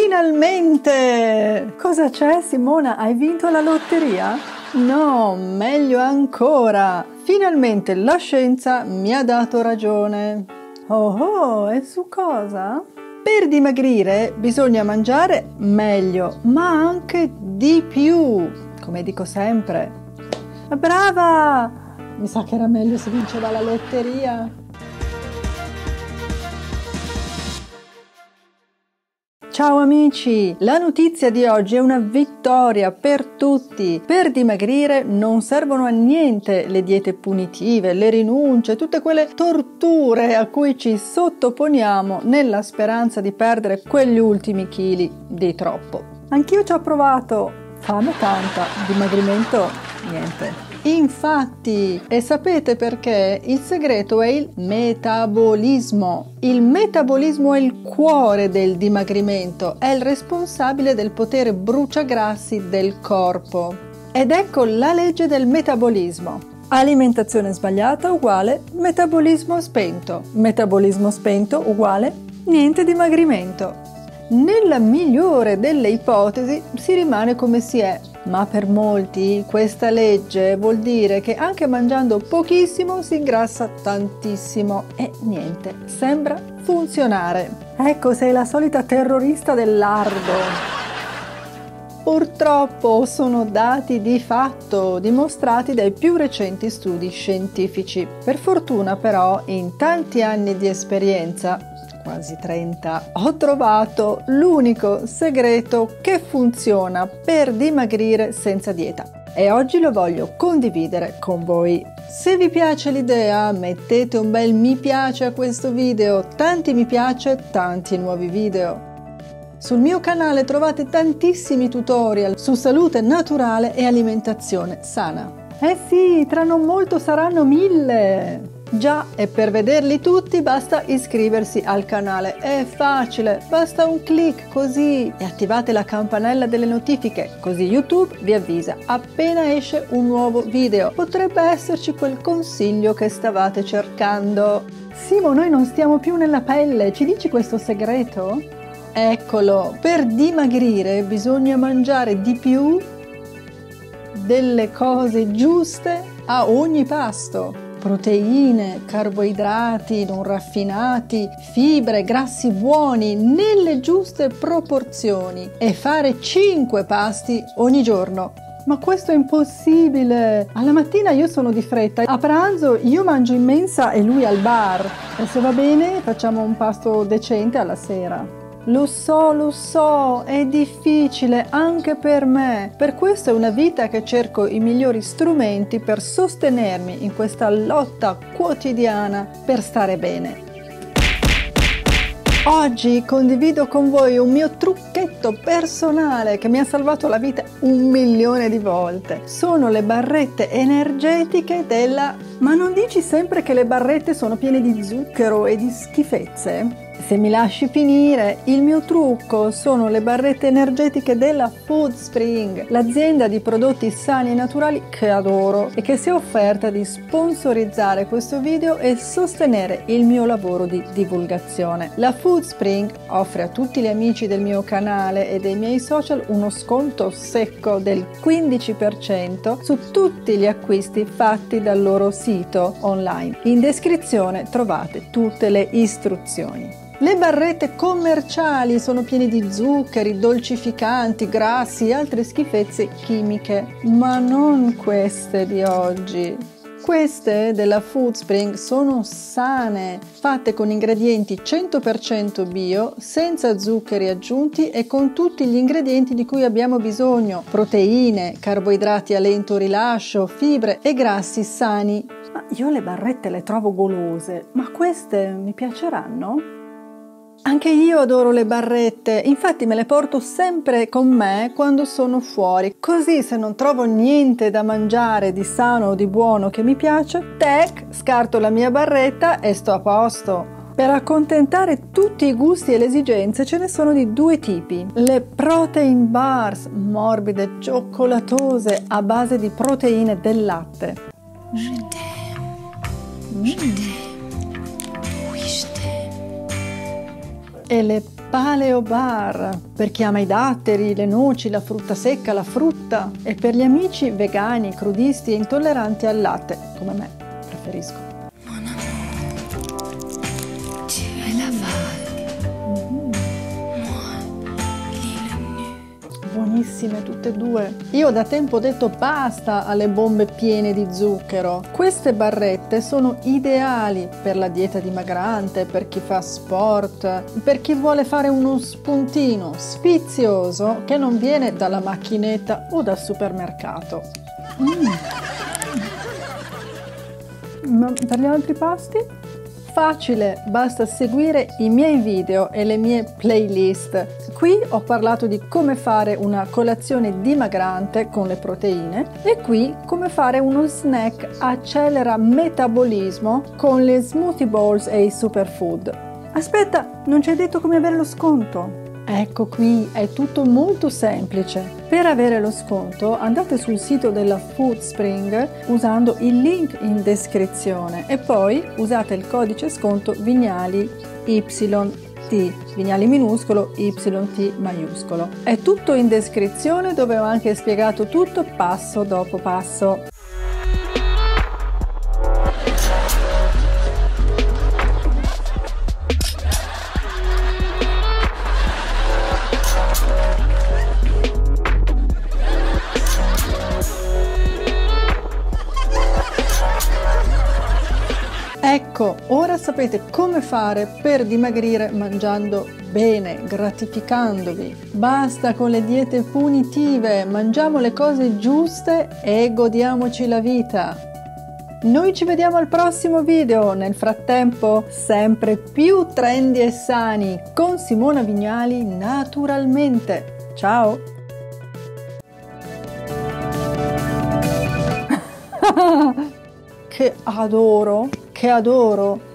Finalmente! Cosa c'è, Simona? Hai vinto la lotteria? No, meglio ancora! Finalmente la scienza mi ha dato ragione. Oh, e su cosa? Per dimagrire bisogna mangiare meglio, ma anche di più, come dico sempre. Brava! Mi sa che era meglio se vinceva la lotteria. Ciao amici! La notizia di oggi è una vittoria per tutti. Per dimagrire non servono a niente le diete punitive, le rinunce, tutte quelle torture a cui ci sottoponiamo nella speranza di perdere quegli ultimi chili di troppo. Anch'io ci ho provato. Fame tanta, dimagrimento niente. Infatti, e sapete perché? Il segreto è il metabolismo. Il metabolismo è il cuore del dimagrimento, è il responsabile del potere bruciagrassi del corpo. Ed ecco la legge del metabolismo. Alimentazione sbagliata uguale metabolismo spento. Metabolismo spento uguale niente dimagrimento. Nella migliore delle ipotesi si rimane come si è, ma per molti questa legge vuol dire che anche mangiando pochissimo si ingrassa tantissimo e niente, sembra funzionare. Ecco, sei la solita terrorista del lardo. Purtroppo sono dati di fatto dimostrati dai più recenti studi scientifici. Per fortuna però in tanti anni di esperienza, quasi 30, ho trovato l'unico segreto che funziona per dimagrire senza dieta e oggi lo voglio condividere con voi. Se vi piace l'idea, mettete un bel mi piace a questo video, tanti mi piace, tanti nuovi video. Sul mio canale trovate tantissimi tutorial su salute naturale e alimentazione sana. Eh sì, tra non molto saranno 1000! Già, e per vederli tutti basta iscriversi al canale, è facile, basta un clic così e attivate la campanella delle notifiche, così YouTube vi avvisa appena esce un nuovo video. Potrebbe esserci quel consiglio che stavate cercando. Simo, noi non stiamo più nella pelle, ci dici questo segreto? Eccolo, per dimagrire bisogna mangiare di più delle cose giuste a ogni pasto. Proteine, carboidrati non raffinati, fibre, grassi buoni nelle giuste proporzioni e fare 5 pasti ogni giorno. Ma questo è impossibile! Alla mattina io sono di fretta, a pranzo io mangio in mensa e lui al bar e se va bene facciamo un pasto decente alla sera. Lo so, è difficile anche per me. Per questo è una vita che cerco i migliori strumenti per sostenermi in questa lotta quotidiana per stare bene. Oggi condivido con voi un mio trucchetto personale che mi ha salvato la vita 1.000.000 di volte. Sono le barrette energetiche della... Ma non dici sempre che le barrette sono piene di zucchero e di schifezze? Se mi lasci finire, il mio trucco sono le barrette energetiche della Foodspring, l'azienda di prodotti sani e naturali che adoro e che si è offerta di sponsorizzare questo video e sostenere il mio lavoro di divulgazione. La Foodspring offre a tutti gli amici del mio canale e dei miei social uno sconto secco del 15% su tutti gli acquisti fatti dal loro sito online. In descrizione trovate tutte le istruzioni. Le barrette commerciali sono piene di zuccheri, dolcificanti, grassi e altre schifezze chimiche, ma non queste di oggi. Queste della Foodspring sono sane, fatte con ingredienti 100% bio, senza zuccheri aggiunti e con tutti gli ingredienti di cui abbiamo bisogno: proteine, carboidrati a lento rilascio, fibre e grassi sani. Ma io le barrette le trovo golose, ma queste mi piaceranno? Anche io adoro le barrette, infatti me le porto sempre con me quando sono fuori, così se non trovo niente da mangiare di sano o di buono che mi piace, tac, scarto la mia barretta e sto a posto. Per accontentare tutti i gusti e le esigenze ce ne sono di 2 tipi: le protein bars, morbide, cioccolatose, a base di proteine del latte. E le Paleo Bar, per chi ama i datteri, le noci, la frutta secca, la frutta, e per gli amici vegani, crudisti e intolleranti al latte, come me, preferisco. Buonissime tutte e due. Io da tempo ho detto basta alle bombe piene di zucchero. Queste barrette sono ideali per la dieta dimagrante, per chi fa sport, per chi vuole fare uno spuntino sfizioso che non viene dalla macchinetta o dal supermercato. Ma per gli altri pasti? Facile, basta seguire i miei video e le mie playlist. Qui ho parlato di come fare una colazione dimagrante con le proteine e qui come fare uno snack accelera metabolismo con le smoothie bowls e i superfood. Aspetta, non ci hai detto come avere lo sconto? Ecco qui, è tutto molto semplice. Per avere lo sconto andate sul sito della Foodspring usando il link in descrizione e poi usate il codice sconto Vignali YT, Vignali minuscolo, YT maiuscolo. È tutto in descrizione dove ho anche spiegato tutto passo dopo passo. Ecco, ora sapete come fare per dimagrire mangiando bene, gratificandovi. Basta con le diete punitive, mangiamo le cose giuste e godiamoci la vita. Noi ci vediamo al prossimo video, nel frattempo sempre più trendy e sani con Simona Vignali naturalmente. Ciao! Che adoro!